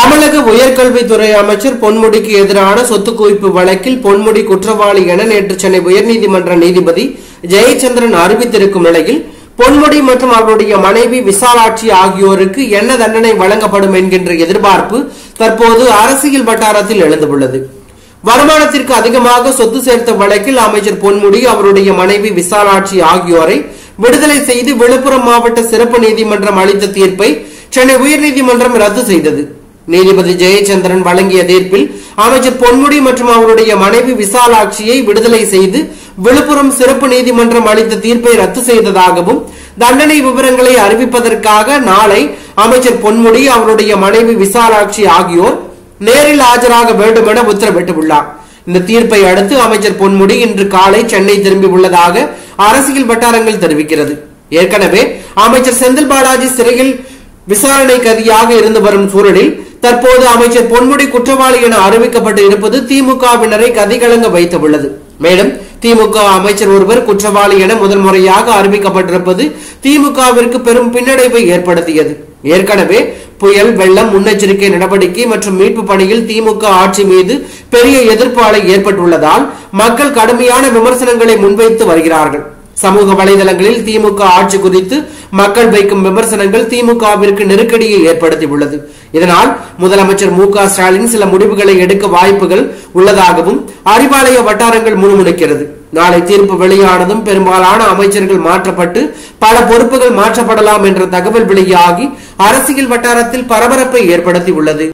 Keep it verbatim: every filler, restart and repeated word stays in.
தமிழக உயர்கல்வித்துறை அமைச்சர் பொன்முடிக்கு எதிரான சொத்து குவிப்பு வழக்கில் பொன்முடி குற்றவாளி என நேற்று சென்னை உயர்நீதிமன்ற நீதிபதி ஜெயச்சந்திரன் அறிவித்திருக்கும் நிலையில் பொன்முடி மற்றும் அவருடைய மனைவி விசாலாட்சி ஆகியோருக்கு என்ன தண்டனை வழங்கப்படும் என்கின்ற எதிர்பார்ப்பு தற்போது அரசியல் வட்டாரத்தில் எழுந்துள்ளது. வருமானத்திற்கு அதிகமாக சொத்து சேர்த்த வழக்கில் அமைச்சர் பொன்முடி அவருடைய மனைவி விசாலாட்சி ஆகியோரை விடுதலை செய்து விழுப்புரம் மாவட்ட சிறப்பு நீதிமன்றம் அளித்த தீர்ப்பை சென்னை உயர்நீதிமன்றம் ரத்து செய்தது. நீதிபதி ஜெயச்சந்திரன் வழங்கிய தீர்ப்பில் அமைச்சர் பொன்முடி மற்றும் அவருடைய மனைவி விசாலாட்சியை விடுதலை செய்து விழுப்புரம் சிறப்பு நீதிமன்றம் அளித்த தீர்ப்பை ரத்து செய்ததாகவும் தண்டனை விவரங்களை அறிவிப்பதற்காக நாளை அமைச்சர் பொன்முடி அவருடைய மனைவி விசாலாட்சி ஆகியோர் நேரில் ஆஜராக வேண்டும் என உத்தரவிட்டுள்ளார். இந்த தீர்ப்பை அடுத்து அமைச்சர் பொன்முடி இன்று காலை சென்னை திரும்பியுள்ளதாக அரசியல் வட்டாரங்கள் தெரிவிக்கிறது. ஏற்கனவே அமைச்சர் செந்தில் பாலாஜி சிறையில் விசாரணை கைதியாக இருந்து வரும் சூழலில் தற்போது அமைச்சர் பொன்முடி குற்றவாளி என அறிவிக்கப்பட்டு இருப்பது திமுகவினரை கதிகலங்க வைத்துள்ளது. மேலும் திமுக அமைச்சர் ஒருவர் குற்றவாளி என முதல் முறையாக அறிவிக்கப்பட்டிருப்பது திமுகவிற்கு பெரும் பின்னடைவை ஏற்படுத்தியது. ஏற்கனவே புயல், வெள்ளம் முன்னெச்சரிக்கை நடவடிக்கை மற்றும் மீட்பு பணியில் திமுக ஆட்சி மீது பெரிய எதிர்ப்பு அலை ஏற்பட்டுள்ளதால் மக்கள் கடுமையான விமர்சனங்களை முன்வைத்து வருகிறார்கள். சமூக வலைதளங்களில் திமுக ஆட்சி குறித்து மக்கள் வைக்கும் விமர்சனங்கள் திமுகவிற்கு நெருக்கடியை ஏற்படுத்தியுள்ளது. இதனால் முதலமைச்சர் மு க ஸ்டாலின் சில முடிவுகளை எடுக்க வாய்ப்புகள் உள்ளதாகவும் அறிவாலய வட்டாரங்கள் முணுமுணுக்கிறது. நாளை தீர்ப்பு வெளியானதும் பெரும்பாலான அமைச்சர்கள் மாற்றப்பட்டு பல பொறுப்புகள் மாற்றப்படலாம் என்ற தகவல் வெளியாகி அரசியல் வட்டாரத்தில் பரபரப்பை ஏற்படுத்தியுள்ளது.